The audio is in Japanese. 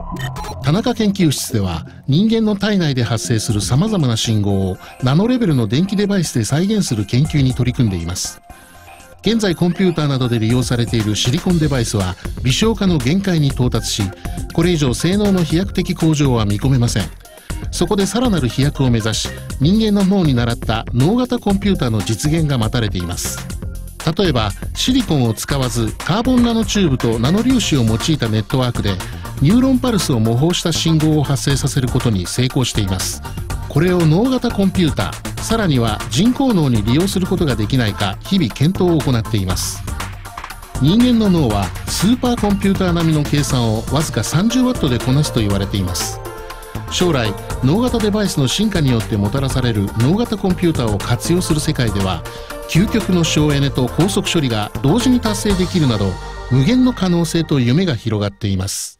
田中研究室では人間の体内で発生するさまざまな信号をナノレベルの電気デバイスで再現する研究に取り組んでいます。現在コンピューターなどで利用されているシリコンデバイスは微小化の限界に到達し、これ以上性能の飛躍的向上は見込めません。そこでさらなる飛躍を目指し、人間の脳に倣った脳型コンピューターの実現が待たれています。例えばシリコンを使わずカーボンナノチューブとナノ粒子を用いたネットワークでニューロンパルスを模倣した信号を発生させることに成功しています。これを脳型コンピューター、さらには人工脳に利用することができないか日々検討を行っています。人間の脳はスーパーコンピューター並みの計算をわずか30ワットでこなすと言われています。将来脳型デバイスの進化によってもたらされる脳型コンピューターを活用する世界では、究極の省エネと高速処理が同時に達成できるなど無限の可能性と夢が広がっています。